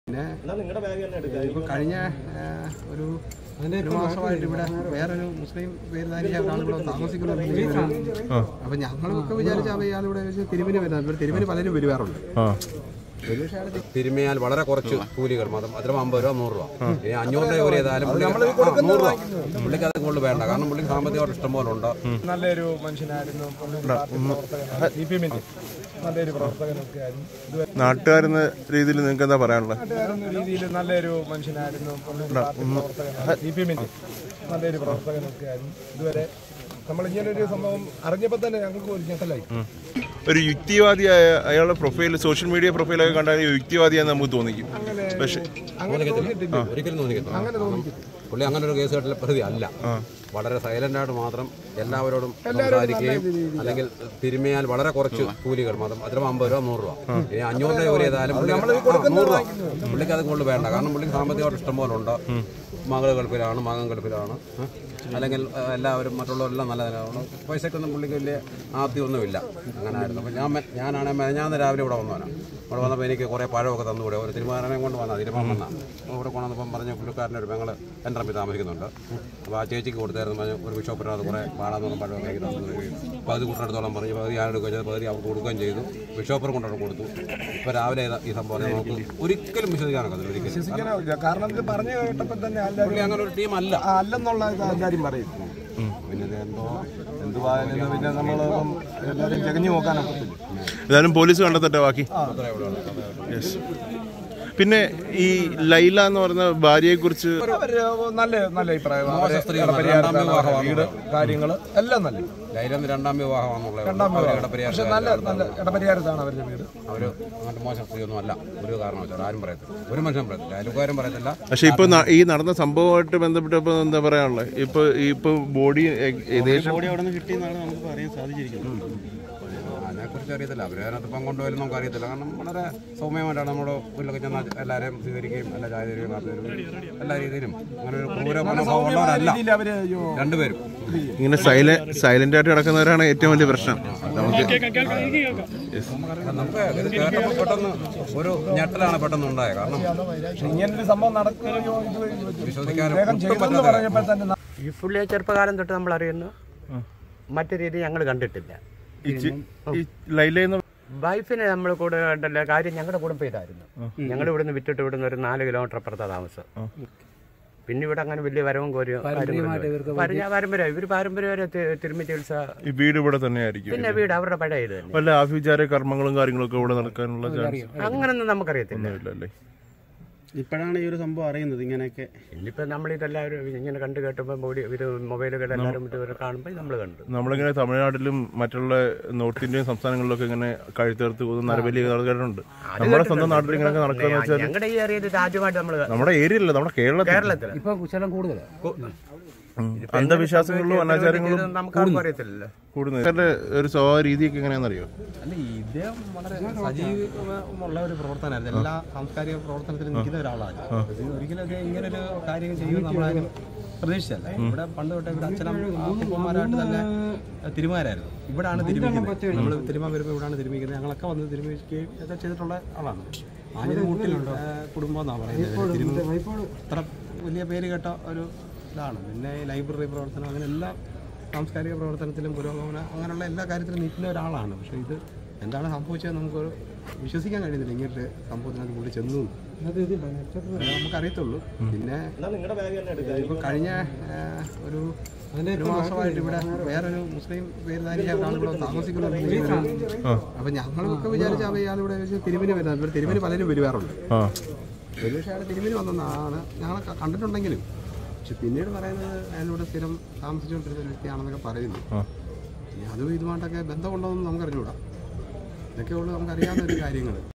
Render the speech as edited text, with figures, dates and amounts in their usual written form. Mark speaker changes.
Speaker 1: ഇപ്പോൾ കഴിഞ്ഞ ഒരു മാസമായിട്ട് ഇവിടെ വേറൊരു മുസ്ലിം പേരുധാരിയായ ആളുകൾ താമസിക്കുന്നുണ്ട്. അപ്പം ഞങ്ങളൊക്കെ വിചാരിച്ചാൽ ഇയാളിവിടെ തിരുമേനി വരുന്നത്. ഇവിടെ തിരുമേനി പലരും വരുവാറുണ്ട്.
Speaker 2: തിരുമിയാൽ വളരെ കുറച്ച് കൂലികൾ മതം അതിലും 50 രൂപ 100 രൂപ 500 രൂപ ഏതായാലും 100 രൂപ പുള്ളിക്ക് അത് കൊണ്ട് വേണ്ട. കാരണം പുള്ളിക്ക് സാമ്പത്തികമായിട്ട് ഇഷ്ടം പോലെ ഉണ്ട്.
Speaker 3: നല്ലൊരു മനുഷ്യനായിരുന്നു. നല്ലൊരു പ്രവർത്തകനൊക്കെ ആയിരുന്നു.
Speaker 4: നാട്ടുകാരെന്ന രീതിയിൽ നിങ്ങൾക്ക് എന്താ പറയാനുള്ളത്?
Speaker 3: നാട്ടുകാരെന്ന രീതിയിൽ നല്ലൊരു മനുഷ്യനായിരുന്നു. നല്ലൊരു പ്രവർത്തകനൊക്കെ ആയിരുന്നു. ഇതുവരെ നമ്മൾ ഇങ്ങനൊരു സംഭവം അറിഞ്ഞപ്പോൾ തന്നെ ഞങ്ങൾക്ക് ഒരു ഞെട്ടലായി.
Speaker 4: ഒരു യുക്തിവാദിയായ അയാളുടെ പ്രൊഫൈൽ, സോഷ്യൽ മീഡിയ പ്രൊഫൈലൊക്കെ കണ്ടാൽ യുക്തിവാദിയാന്ന് നമുക്ക് തോന്നിക്കും. പക്ഷേ
Speaker 2: ഒരിക്കലും തോന്നിക്കത്തില്ല. പുള്ളി അങ്ങനെ ഒരു കേസ് കെട്ടിലെ പ്രതി അല്ല. വളരെ സൈലന്റായിട്ട് മാത്രം എല്ലാവരോടും സംസാരിക്കുകയും അല്ലെങ്കിൽ തിരുമിയാൽ വളരെ കുറച്ച് കൂലികൾ മതം അതിലും 50 രൂപ 100 രൂപ 500 രൂപ ഏതായാലും 100 രൂപ പുള്ളിക്ക് അത് കൊണ്ട് വേണ്ട. കാരണം പുള്ളിക്ക് സാമ്പത്തികമായിട്ട് ഇഷ്ടം പോലെ ഉണ്ട്. മകൾ ഗൾഫിലാണ്, മകൻ ഗൾഫിലാണ്. അല്ലെങ്കിൽ എല്ലാവരും മറ്റുള്ളവരെല്ലാം നല്ലതാണ്. പൈസക്കൊന്നും പുള്ളിക്ക് വലിയ ആദ്യമൊന്നുമില്ല. അങ്ങനെ ആയിരുന്നു. അപ്പം ഞാനാണെങ്കിൽ ഞാൻ രാവിലെ ഇവിടെ വന്നവനാണ്. ഇവിടെ വന്നപ്പോൾ എനിക്ക് കുറേ പഴമൊക്കെ തന്നുകൂടെ. ഒരു തിരുമാനെ കൊണ്ട് വന്നാൽ തിരുമാൻ വന്നാൽ ഇവിടെ കൊണ്ടുവന്നപ്പം പറഞ്ഞ പുള്ളിക്കാരൻ്റെ ഒരു പെങ്ങൾ എൻ്റെ റമ്പി താമസിക്കുന്നുണ്ട്. അപ്പോൾ ആ ചേച്ചിക്ക് കൊടുത്തായിരുന്നു. പറഞ്ഞ് ഒരു ബിഷോപ്പിനകത്ത് കുറേ പാടാന്ന് പഴമൊക്കെ എനിക്ക് തന്നു. പകുതി കൂട്ടിനടുത്തോളം പറഞ്ഞ് പകുതി ഞാൻ എടുക്കുകയും ചെയ്തു, പകുതി അവർക്ക് കൊടുക്കുകയും ചെയ്തു. ബിഷോപ്പർ കൊണ്ടു കൊടുത്തു. ഇപ്പോൾ രാവിലെ ഈ സംഭവം നമുക്ക് ഒരിക്കലും വിശ്വസിക്കാനൊക്കത്തില്ല. ഒരിക്കലും
Speaker 3: കാരണം ഇത് പറഞ്ഞു കേട്ടപ്പോൾ തന്നെ
Speaker 2: പുള്ളി അങ്ങനെ ഒരു ടീം അല്ല
Speaker 3: അല്ലെന്നുള്ള എല്ലാവരും പറയും. പിന്നെ എന്തുവായാലും പിന്നെ നമ്മൾ എല്ലാവരും ജഗഞ്ഞു നോക്കാനൊക്കത്തില്ല.
Speaker 4: ഏതായാലും പോലീസ് കണ്ടെത്തട്ടെ ബാക്കി. പിന്നെ ഈ ലൈല എന്ന് പറയുന്ന ഭാര്യയെ കുറിച്ച്
Speaker 3: നല്ല അഭിപ്രായം. വീട് കാര്യങ്ങൾ എല്ലാം നല്ല.
Speaker 2: ലൈല രണ്ടാം വിവാഹമാണെന്നുള്ളത്.
Speaker 3: പക്ഷെ നല്ല ഇടപരിഹാരത്താണ് അവരുടെ വീട്.
Speaker 2: അവർ അങ്ങനത്തെ മോശം സ്ത്രീയൊന്നും അല്ല. ഒരു കാരണവശാലും ആരും പറയത്തില്ല. ഒരു മനുഷ്യൻ പറയത്തില്ല. അയൽക്കാരും പറയത്തില്ല.
Speaker 4: പക്ഷെ ഇപ്പൊ ഈ നടന്ന സംഭവമായിട്ട് ബന്ധപ്പെട്ടപ്പോ എന്താ പറയാനുള്ളത്? ഇപ്പൊ ബോഡി ഏകദേശം
Speaker 1: അവിടെ നിന്ന് കിട്ടിയെന്നാണ് നമുക്ക് പറയാൻ സാധിച്ചിരിക്കുന്നത്.
Speaker 2: അതിനെക്കുറിച്ച് അറിയത്തില്ല. അവരതിനകത്ത് ഇപ്പം കൊണ്ടുപോയാലും നമുക്ക് അറിയത്തില്ല. കാരണം വളരെ സൗമ്യമായിട്ടാണ് നമ്മുടെ വീട്ടിലൊക്കെ ചെന്നാൽ എല്ലാവരെയും സ്വീകരിക്കുകയും എല്ലാ ചായ തരുകയും കാപ്പി തരുകയും എല്ലാ രീതിയിലും അങ്ങനെ ഒരു ക്രൂര മനോഭാവമുള്ളവരല്ല രണ്ടുപേരും.
Speaker 4: ഇങ്ങനെ സൈലന്റ് ആയിട്ട് കിടക്കുന്നവരാണ് ഏറ്റവും വലിയ പ്രശ്നം.
Speaker 2: നമുക്ക് ഇത് കേട്ടപ്പോൾ പെട്ടെന്ന് ഒരു ഞെട്ടലാണ് പെട്ടെന്ന് ഉണ്ടായത്. കാരണം
Speaker 3: ഇങ്ങനൊരു സംഭവം നടക്കുകയോ
Speaker 2: വിശ്വസിക്കാനും
Speaker 5: ഈ പുള്ളിയെ ചെറുപ്പകാലം തൊട്ട് നമ്മൾ അറിയുന്നു. മറ്റു രീതി ഞങ്ങൾ കണ്ടിട്ടില്ല. വൈഫിനെ നമ്മൾ കൂടെ കണ്ടല്ല. കാര്യം ഞങ്ങളുടെ കുടുംബം ഇതായിരുന്നു. ഞങ്ങൾ ഇവിടുന്ന് വിറ്റിട്ട് ഇവിടുന്ന് ഒരു 4 കിലോമീറ്റർ അപ്പുറത്താ താമസം. പിന്നെ ഇവിടെ അങ്ങനെ വലിയ വരവും കോരിയോ പാരമ്പര്യം. ഇവർ പാരമ്പര്യമായിട്ട് തിരുമ്മി ചികിത്സ.
Speaker 4: വീട് ഇവിടെ തന്നെയായിരിക്കും.
Speaker 5: പിന്നെ വീട് അവരുടെ പഴയ ഇത് തന്നെ.
Speaker 4: വല്ല ആഭിചാര കർമ്മങ്ങളും കാര്യങ്ങളൊക്കെ ഇവിടെ നടക്കാനുള്ള
Speaker 5: അങ്ങനൊന്നും നമുക്കറിയത്തില്ല.
Speaker 1: ഇപ്പോഴാണ് ഈ ഒരു സംഭവം അറിയുന്നത് ഇങ്ങനെയൊക്കെ.
Speaker 5: ഇനിയിപ്പോൾ നമ്മളിതെല്ലാവരും ഇങ്ങനെ കണ്ടു കേട്ടപ്പോൾ ഇത് മൊബൈലുകൾ എല്ലാവരും ഇതുവരെ കാണുമ്പോൾ നമ്മൾ കണ്ടു.
Speaker 4: നമ്മളിങ്ങനെ തമിഴ്നാട്ടിലും മറ്റുള്ള നോർത്ത് ഇന്ത്യൻ സംസ്ഥാനങ്ങളിലൊക്കെ ഇങ്ങനെ കഴുത്തേർത്ത് പോകുന്ന വലിയ ആൾക്കാരുണ്ട്. നമ്മുടെ സ്വന്തം നാട്ടിൽ ഇങ്ങനെയൊക്കെ നടക്കുക വെച്ചാൽ
Speaker 5: ഞങ്ങളുടെ ഈ ഏരിയയിൽ ആദ്യമായിട്ട് നമ്മുടെ
Speaker 4: ഏരിയയിലല്ല, നമ്മുടെ കേരളത്തിൽ
Speaker 5: ഇപ്പൊ കുശലം കൂടുതലാണ്.
Speaker 4: അന്ധവിശ്വാസങ്ങളിലും അനാചാരങ്ങളും
Speaker 5: നമുക്കാർക്കും അറിയത്തില്ലല്ലോ
Speaker 4: കൂടുന്നത്. ഒരു സ്വഭാവ രീതിയൊക്കെ എങ്ങനെയാണെന്നറിയോ?
Speaker 1: അല്ല, ഇദ്ദേഹം വളരെ സജീവമുള്ള ഒരു പ്രവർത്തനമായിരുന്നു. എല്ലാ സാംസ്കാരിക പ്രവർത്തനത്തിലും നിൽക്കുന്ന ഒരാളാണ്. ഒരിക്കലും അദ്ദേഹം ഇങ്ങനൊരു കാര്യം ചെയ്യുമെന്ന് നമ്മളാരും പ്രതീക്ഷിച്ചല്ല. ഇവിടെ പണ്ട് തൊട്ടേ ഇവിടെ അച്ഛനമ്മമാരായിട്ട് തന്നെ തിരുമാരായിരുന്നു. ഇവിടാണ് തിരുമിക്കുന്നത്. നമ്മൾ തിരുമാൻ വരുമ്പോൾ ഇവിടാണ് തിരുമിക്കുന്നത്. ഞങ്ങളൊക്കെ വന്ന് തിരുമിക്കുകയും ഒക്കെ ചെയ്തിട്ടുള്ള ആളാണ്. ആഞ്ഞിലിമൂട്ടിൽ കുടുംബം എന്നാണ് പറയുന്നത്. ഇത്ര വലിയ പേര് കേട്ട ഒരു ഇതാണ്. പിന്നെ ലൈബ്രറി പ്രവർത്തനം അങ്ങനെ എല്ലാ സാംസ്കാരിക പ്രവർത്തനത്തിലും പുരോഗമന അങ്ങനെയുള്ള എല്ലാ കാര്യത്തിലും നിൽക്കുന്ന ഒരാളാണ്. പക്ഷേ ഇത് എന്താണ് സംഭവിച്ചത് നമുക്ക് വിശ്വസിക്കാൻ കഴിയുന്നില്ല. ഇങ്ങനത്തെ സംഭവത്തിനകത്ത് കൂടി ചെന്നു നമുക്കറിയത്തുള്ളൂ. പിന്നെ ഇപ്പോൾ കഴിഞ്ഞ ഒരു മാസമായിട്ട് ഇവിടെ വേറൊരു മുസ്ലിം പേരുധാരിയായ ആളുകൾ താമസിക്കുന്നുണ്ട്. അപ്പം ഞങ്ങളൊക്കെ വിചാരിച്ചാൽ ഇയാളിവിടെ തിരുമേനി വരുന്നത്. ഇവിടെ തിരുമേനി പലരും വരുവാറുണ്ട്. പക്ഷേ അയാൾ തിരുമേനി വന്നതാണ് ഞങ്ങളെ കണ്ടിട്ടുണ്ടെങ്കിലും. പക്ഷെ പിന്നീട് പറയുന്നത് അയാളിവിടെ സ്ഥിരം താമസിച്ചുകൊണ്ടിരുന്ന വ്യക്തിയാണെന്നൊക്കെ പറയുന്നു. അതും ഇതുമായിട്ടൊക്കെ ബന്ധമുണ്ടോയെന്ന് നമുക്കറിഞ്ഞൂടാ. ഇതൊക്കെയുള്ളൂ നമുക്കറിയാവുന്ന ഒരു കാര്യങ്ങൾ.